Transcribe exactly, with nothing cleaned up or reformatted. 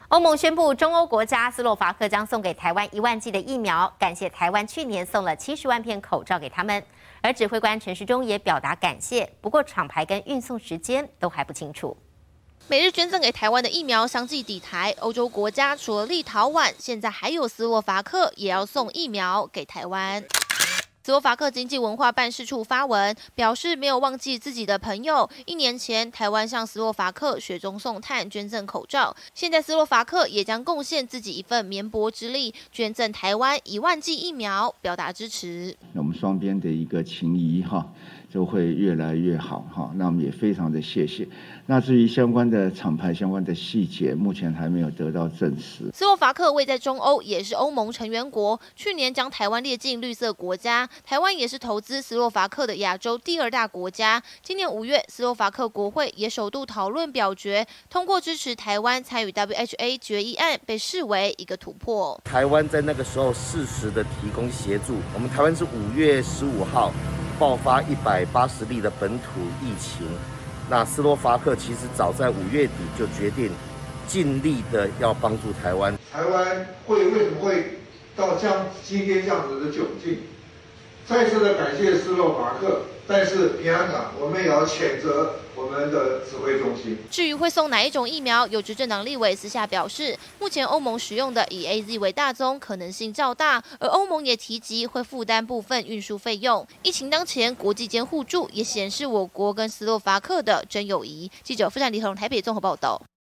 欧盟宣布，中欧国家斯洛伐克将送给台湾一万剂的疫苗，感谢台湾去年送了七十万片口罩给他们。而指挥官陈时中也表达感谢，不过厂牌跟运送时间都还不清楚。 每日捐赠给台湾的疫苗相继抵台，欧洲国家除了立陶宛，现在还有斯洛伐克也要送疫苗给台湾。 斯洛伐克经济文化办事处发文表示，没有忘记自己的朋友。一年前，台湾向斯洛伐克雪中送炭，捐赠口罩。现在，斯洛伐克也将贡献自己一份绵薄之力，捐赠台湾一万剂疫苗，表达支持。 我们双边的一个情谊哈，就会越来越好哈。那我们也非常的谢谢。那至于相关的厂牌、相关的细节，目前还没有得到证实。 斯洛伐克位在中欧，也是欧盟成员国，去年将台湾列进绿色国家。 台湾也是投资斯洛伐克的亚洲第二大国家。今年五月，斯洛伐克国会也首度讨论表决，通过支持台湾参与 W H A 决议案，被视为一个突破。 台湾在那个时候适时的提供协助。我们台湾是五月十五号爆发一百八十例的本土疫情，那斯洛伐克其实早在五月底就决定尽力的要帮助台湾。 台湾会为什么会到这样今天这样子的窘境？ 再次的感谢斯洛伐克，但是平安港我们也要谴责我们的指挥中心。 至于会送哪一种疫苗，有执政党立委私下表示，目前欧盟使用的以 A Z 为大宗，可能性较大，而欧盟也提及会负担部分运输费用。疫情当前，国际间互助也显示我国跟斯洛伐克的真友谊。记者傅占黎从台北综合报道。